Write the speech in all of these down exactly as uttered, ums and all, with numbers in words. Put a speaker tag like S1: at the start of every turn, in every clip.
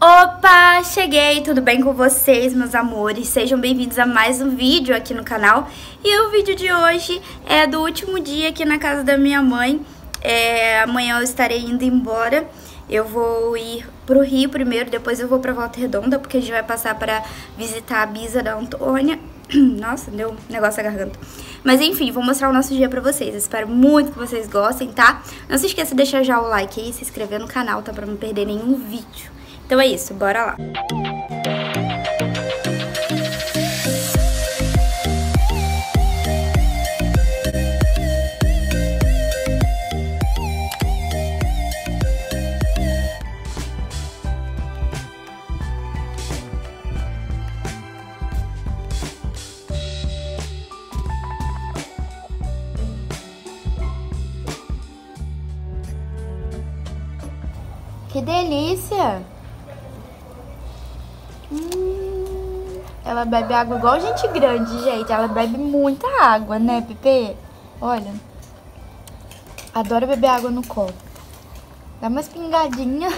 S1: Opa, cheguei! Tudo bem com vocês, meus amores? Sejam bem-vindos a mais um vídeo aqui no canal. E o vídeo de hoje é do último dia aqui na casa da minha mãe. é, Amanhã eu estarei indo embora. Eu vou ir pro Rio primeiro, depois eu vou pra Volta Redonda, porque a gente vai passar para visitar a bisa da Antônia. Nossa, deu um negócio na garganta. Mas enfim, vou mostrar o nosso dia pra vocês. Eu espero muito que vocês gostem, tá? Não se esqueça de deixar já o like aí e se inscrever no canal, tá? Pra não perder nenhum vídeo. Então é isso, bora lá. Que delícia! Hum, ela bebe água igual gente grande, gente. Ela bebe muita água, né, Pepe? Olha. Adora beber água no copo. Dá umas pingadinhas.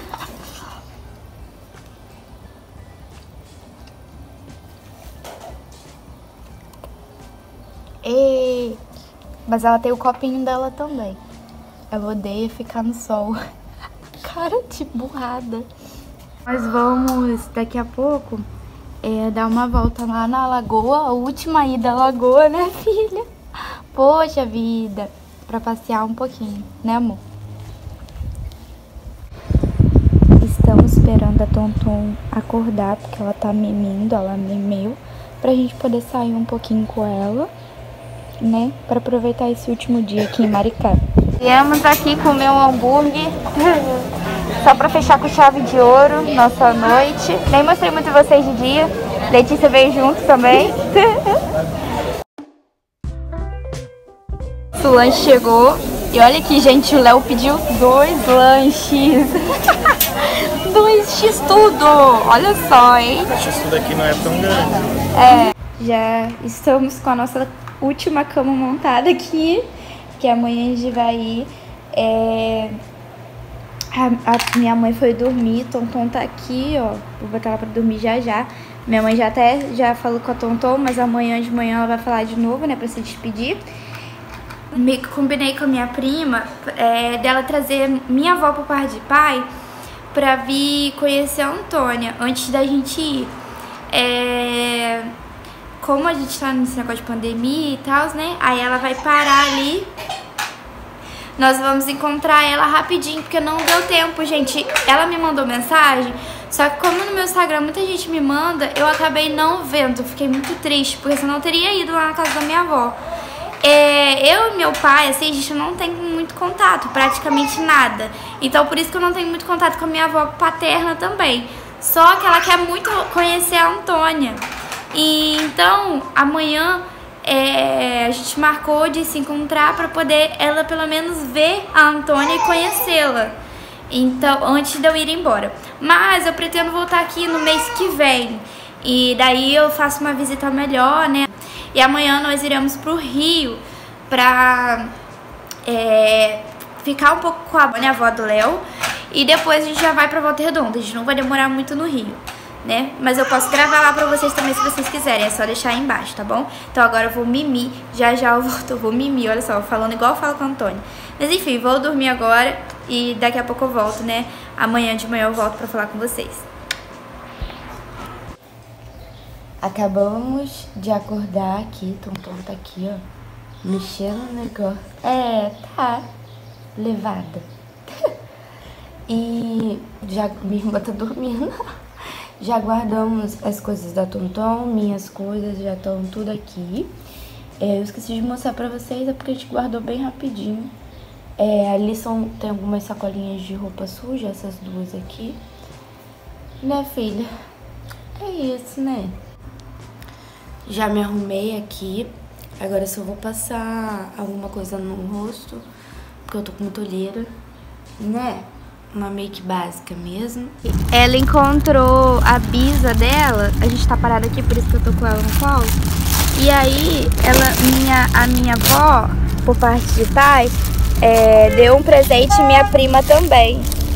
S1: E... Mas ela tem o copinho dela também. Ela odeia ficar no sol. Cara de burrada. Nós vamos daqui a pouco é, dar uma volta lá na lagoa. A última ida à lagoa, né, filha? Poxa vida. Pra passear um pouquinho, né, amor? Estamos esperando a Tonton acordar, porque ela tá mimindo, ela mimeu, pra gente poder sair um pouquinho com ela, né? Pra aproveitar esse último dia aqui em Maricá. Viemos aqui comer um hambúrguer. Só pra fechar com chave de ouro nossa noite. Nem mostrei muito vocês de dia. Letícia veio junto também. O lanche chegou. E olha aqui, gente, o Léo pediu dois lanches. Dois x tudo. Olha só, hein?
S2: O x tudo aqui não é tão grande.
S1: É. Já estamos com a nossa última cama montada aqui. Que amanhã a gente vai ir. É... A, a minha mãe foi dormir, Tonton tá aqui, ó. Vou botar ela pra dormir já já. Minha mãe já até já falou com a Tonton, mas amanhã de manhã ela vai falar de novo, né, pra se despedir. Me combinei com a minha prima é, dela trazer minha avó pro par de pai pra vir conhecer a Antônia antes da gente ir. É, como a gente tá nesse negócio de pandemia e tal, né, aí ela vai parar ali. Nós vamos encontrar ela rapidinho, porque não deu tempo, gente. Ela me mandou mensagem, só que como no meu Instagram muita gente me manda, eu acabei não vendo. Fiquei muito triste, porque senão eu teria ido lá na casa da minha avó. É, eu e meu pai, assim, a gente não tem muito contato, praticamente nada. Então por isso que eu não tenho muito contato com a minha avó paterna também. Só que ela quer muito conhecer a Antônia. E então, amanhã... É, a gente marcou de se encontrar para poder ela pelo menos ver a Antônia e conhecê-la. Então, antes de eu ir embora. Mas eu pretendo voltar aqui no mês que vem. E daí eu faço uma visita melhor, né? E amanhã nós iremos pro Rio pra é, ficar um pouco com a minha avó do Léo. E depois a gente já vai pra Volta Redonda. A gente não vai demorar muito no Rio, né? Mas eu posso gravar lá pra vocês também se vocês quiserem. É só deixar aí embaixo, tá bom? Então agora eu vou mimir. Já já eu volto, eu vou mimir. Olha só, falando igual eu falo com o Antônio. Mas enfim, vou dormir agora. E daqui a pouco eu volto, né? Amanhã de manhã eu volto pra falar com vocês. Acabamos de acordar aqui. Tonton tá aqui, ó, mexendo no negócio. É, tá levada. E já minha irmã tá dormindo. Já guardamos as coisas da Tonton, minhas coisas já estão tudo aqui. É, eu esqueci de mostrar pra vocês, é porque a gente guardou bem rapidinho. É, ali são, tem algumas sacolinhas de roupa suja, essas duas aqui. Né, filha? É isso, né? Já me arrumei aqui. Agora eu só vou passar alguma coisa no rosto, porque eu tô com muita olheira, né? Uma make básica mesmo. Ela encontrou a bisa dela. A gente tá parada aqui, por isso que eu tô com ela no colo. E aí, ela, minha, a minha avó, por parte de pai, é, deu um presente e minha prima também.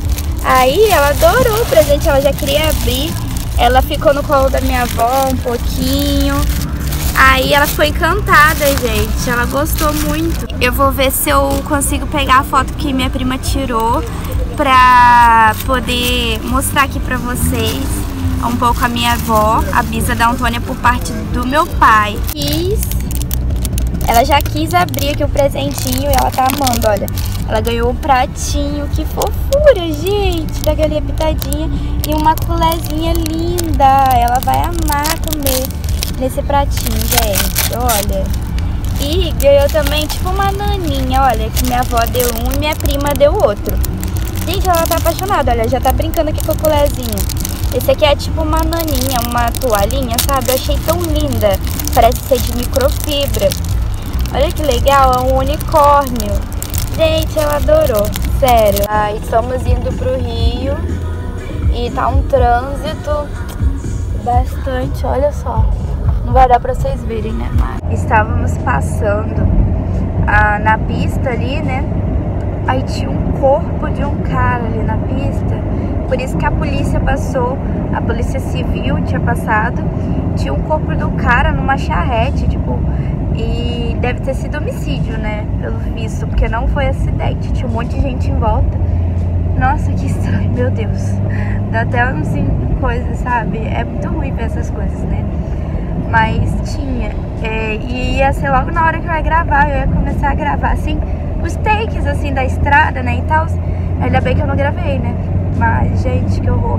S1: Aí ela adorou o presente, ela já queria abrir. Ela ficou no colo da minha avó um pouquinho. Aí ela foi encantada, gente. Ela gostou muito. Eu vou ver se eu consigo pegar a foto que minha prima tirou pra poder mostrar aqui pra vocês um pouco a minha avó, a bisa da Antônia, por parte do meu pai. Quis... Ela já quis abrir aqui o presentinho e ela tá amando, olha. Ela ganhou um pratinho, que fofura, gente, da galinha pitadinha. E uma colezinha linda. Ela vai amar comer nesse pratinho, gente, olha. E ganhou também tipo uma naninha, olha, que minha avó deu um e minha prima deu outro. Gente, ela tá apaixonada, olha, já tá brincando aqui com a colezinha. Esse aqui é tipo uma naninha, uma toalhinha, sabe? Eu achei tão linda. Parece ser de microfibra. Olha que legal, é um unicórnio. Gente, ela adorou, sério. Ah, estamos indo pro Rio e tá um trânsito bastante, olha só. Não vai dar pra vocês verem, né? Mas estávamos passando ah, na pista ali, né? Aí tinha um corpo de um cara ali na pista. Por isso que a polícia passou, a polícia civil tinha passado. Tinha um corpo do cara numa charrete, tipo... E deve ter sido homicídio, né? Pelo visto, porque não foi acidente. Tinha um monte de gente em volta. Nossa, que estranho, meu Deus. Dá até assim, coisas, sabe? É muito ruim ver essas coisas, né? Mas tinha. É, e ia ser logo na hora que eu ia gravar. Eu ia começar a gravar, assim, os takes, assim, da estrada, né? E tal. Ainda bem que eu não gravei, né? Mas, gente, que horror.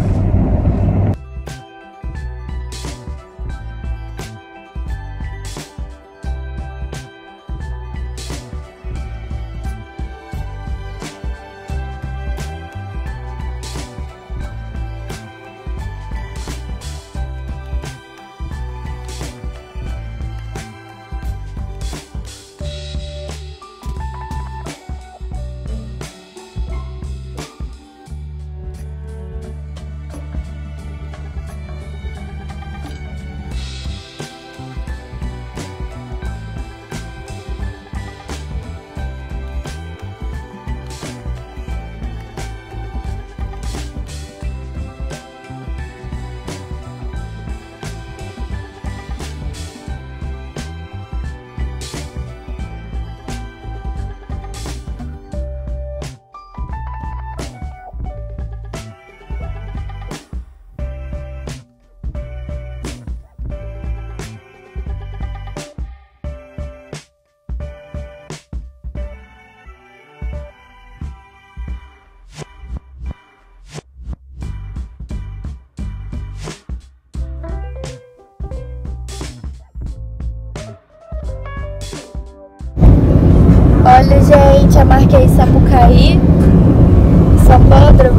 S1: Olha, gente, a Marquês Sapucaí, São Pedro,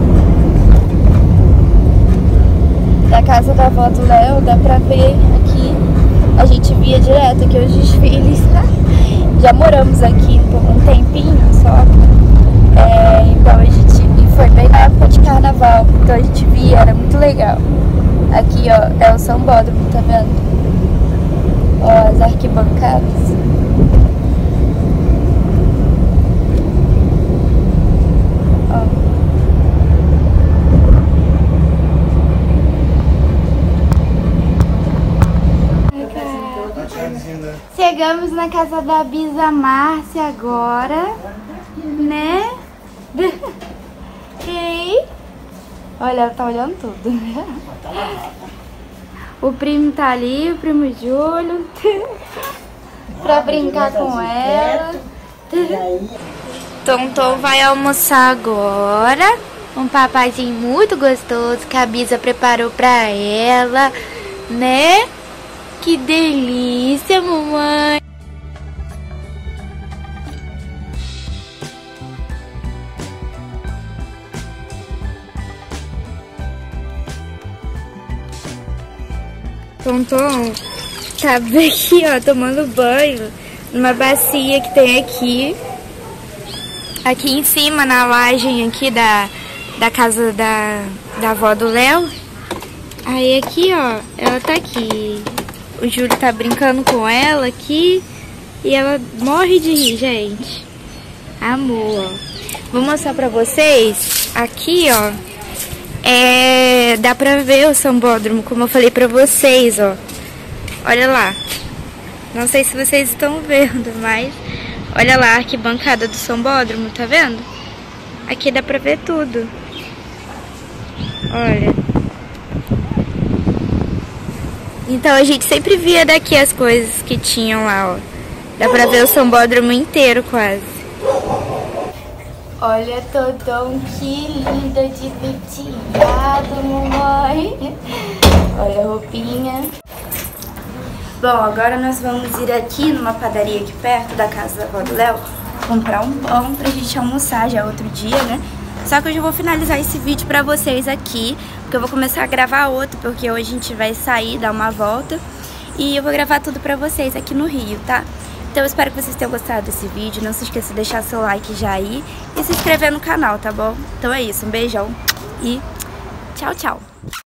S1: da casa da avó do Léo, dá pra ver aqui. A gente via direto aqui os desfiles, né? Já moramos aqui por um tempinho só, é, então a gente foi bem na época de carnaval, então a gente via, era muito legal. Aqui, ó, é o São Bódromo, tá vendo? Ó, as arquibancadas. Chegamos na casa da Bisa Márcia agora, né? Ei! Olha, ela tá olhando tudo. O primo tá ali, o primo Júlio, pra brincar com ela. Tonton vai almoçar agora. Um papazinho muito gostoso que a Bisa preparou pra ela, né? Que delícia, mamãe! Tonton tá aqui, ó, tomando banho numa bacia que tem aqui. Aqui em cima, na laje aqui da, da casa da, da avó do Léo. Aí aqui, ó, ela tá aqui. O Júlio tá brincando com ela aqui e ela morre de rir, gente. Amor. Vou mostrar pra vocês. Aqui, ó, é, dá pra ver o sambódromo, como eu falei pra vocês, ó. Olha lá. Não sei se vocês estão vendo, mas olha lá a arquibancada do sambódromo, tá vendo? Aqui dá pra ver tudo. Olha. Então a gente sempre via daqui as coisas que tinham lá, ó. Dá pra ver o sambódromo inteiro quase. Olha, Todão, que linda de penteado, mamãe. Olha a roupinha. Bom, agora nós vamos ir aqui numa padaria aqui perto da casa da avó do Léo comprar um pão pra gente almoçar, já é outro dia, né? Só que eu já vou finalizar esse vídeo pra vocês aqui, porque eu vou começar a gravar outro, porque hoje a gente vai sair, dar uma volta, e eu vou gravar tudo pra vocês aqui no Rio, tá? Então eu espero que vocês tenham gostado desse vídeo, não se esqueça de deixar seu like já aí e se inscrever no canal, tá bom? Então é isso, um beijão e tchau, tchau!